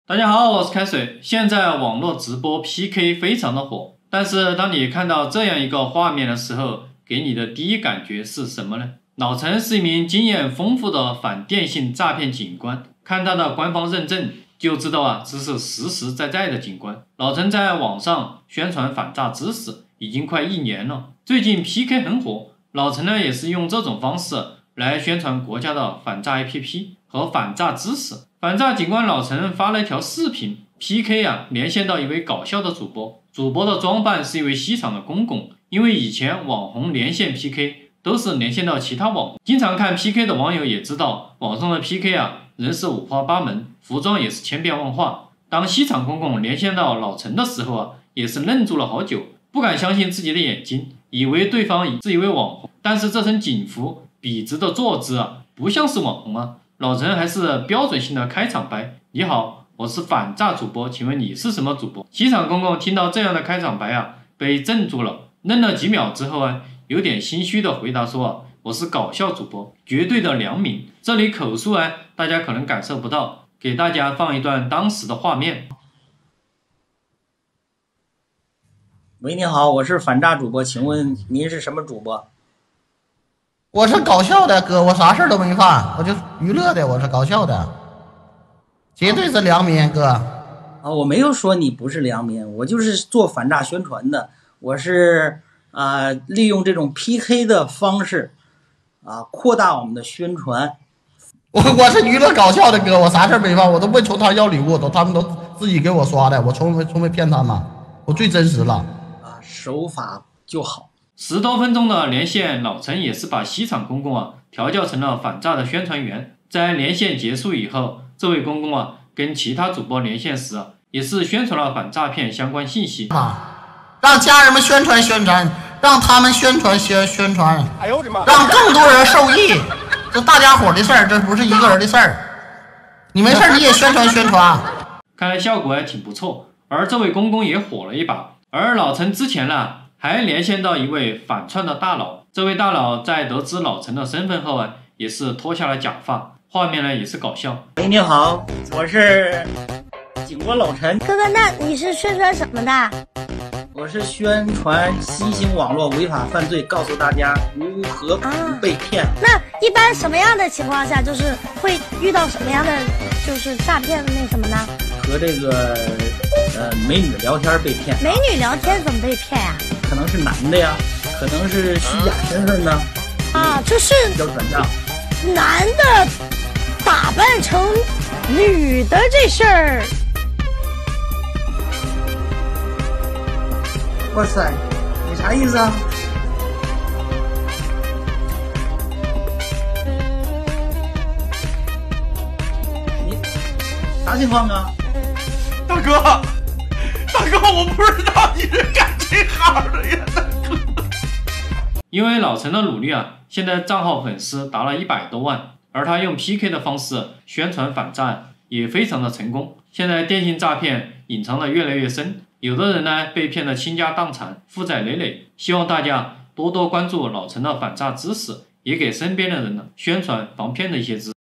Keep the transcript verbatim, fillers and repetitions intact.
大家好，我是开水。现在网络直播 P K 非常的火，但是当你看到这样一个画面的时候，给你的第一感觉是什么呢？老陈是一名经验丰富的反电信诈骗警官，看他的官方认证就知道啊，这是实实在在的警官。老陈在网上宣传反诈知识已经快一年了，最近 P K 很火，老陈呢也是用这种方式来宣传国家的反诈 A P P 和反诈知识。反诈警官老陈发了一条视频 P K 啊，连线到一位搞笑的主播，主播的装扮是一位西厂的公公，因为以前网红连线 P K 都是连线到其他网红，经常看 P K 的网友也知道，网上的 P K 啊，人是五花八门，服装也是千变万化。当西厂公公连线到老陈的时候啊，也是愣住了好久，不敢相信自己的眼睛，以为对方是一位网红，但是这身警服笔直的坐姿啊，不像是网红啊。老陈还是标准性的开场白：你好，我是反诈主播，请问你是什么主播？西厂公公听到这样的开场白啊，被镇住了，愣了几秒之后啊，有点心虚的回答说啊，我是搞笑主播，绝对的良民。这里口述啊，大家可能感受不到，给大家放一段当时的画面。 喂，你好，我是反诈主播，请问您是什么主播？ 我是搞笑的哥，我啥事都没犯，我就娱乐的，我是搞笑的，绝对是良民哥。 啊，我没有说你不是良民，我就是做反诈宣传的，我是啊、呃、利用这种 P K 的方式啊扩大我们的宣传。 我我是娱乐搞笑的哥，我啥事没犯，我都不从他要礼物，都他们都自己给我刷的，我从没从没骗他们，我最真实了。 啊，手法就好。 十多分钟的连线，老陈也是把西厂公公啊调教成了反诈的宣传员。在连线结束以后，这位公公啊跟其他主播连线时啊，也是宣传了反诈骗相关信息。 让家人们宣传宣传，让他们宣传宣宣传，哎呦我的妈！让更多人受益，这大家伙的事儿，这不是一个人的事儿。你没事你也宣传宣传。 看来效果还挺不错，而这位公公也火了一把。而老陈之前呢，还连线到一位反串的大佬，这位大佬在得知老陈的身份后啊，也是脱下了假发，画面呢也是搞笑。 喂，你好，我是警官老陈。 哥哥，那你是宣传什么的？ 我是宣传新型网络违法犯罪，告诉大家如何不被骗。啊、 那一般什么样的情况下，就是会遇到什么样的就是诈骗的那什么呢？ 和这个呃美女聊天被骗。 美女聊天怎么被骗呀、啊？ 可能是男的呀，可能是虚假身份呢。 啊，就是要转账。 男的打扮成女的这事儿。 哇塞，你啥意思啊？你啥情况啊？ 大哥，大哥，我不知道你是干这行的呀，大哥。 因为老陈的努力啊，现在账号粉丝达了一百多万，而他用 P K 的方式宣传反诈也非常的成功。现在电信诈骗隐藏的越来越深，有的人呢被骗得倾家荡产，负债累累。希望大家多多关注老陈的反诈知识，也给身边的人呢宣传防骗的一些知识。